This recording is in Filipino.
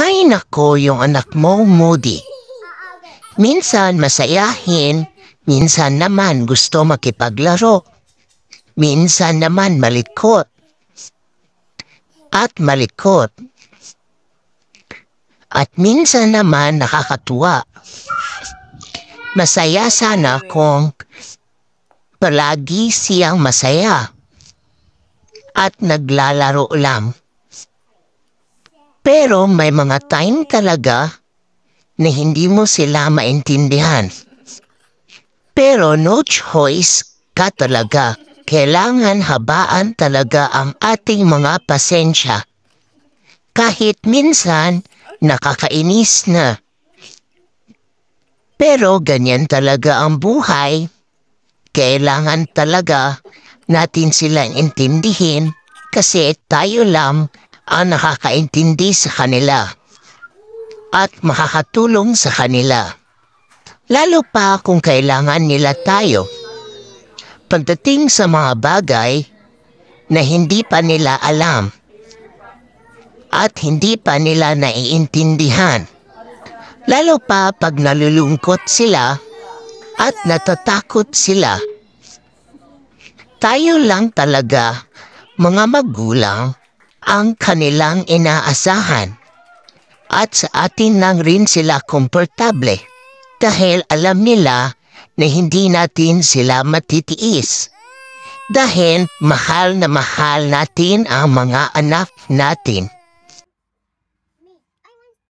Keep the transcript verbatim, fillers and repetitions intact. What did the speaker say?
Ay nako, yung anak mo, Moody. Minsan masayahin, minsan naman gusto makipaglaro. Minsan naman malikot. At malikot. At minsan naman nakakatuwa. Masaya sana kung palagi siyang masaya at naglalaro lang. Pero may mga time talaga na hindi mo sila maintindihan. Pero no choice ka talaga. Kailangan habaan talaga ang ating mga pasensya. Kahit minsan nakakainis na. Pero ganyan talaga ang buhay. Kailangan talaga natin silang intindihin kasi tayo lang ang nakakaintindi sa kanila at makakatulong sa kanila. Lalo pa kung kailangan nila tayo. Pagdating sa mga bagay na hindi pa nila alam at hindi pa nila naiintindihan. Lalo pa pag nalulungkot sila at natatakot sila. Tayo lang talaga, mga magulang, ang kanilang inaasahan. At sa atin lang rin sila komportable dahil alam nila na hindi natin sila matitiis. Dahil mahal na mahal natin ang mga anak natin.